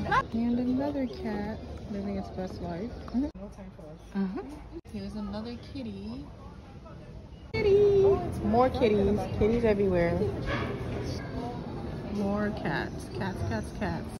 And another cat living its best life. No time for us. Here's another kitty. Kitty! More kitties. Kitties everywhere. More cats. Cats, cats, cats.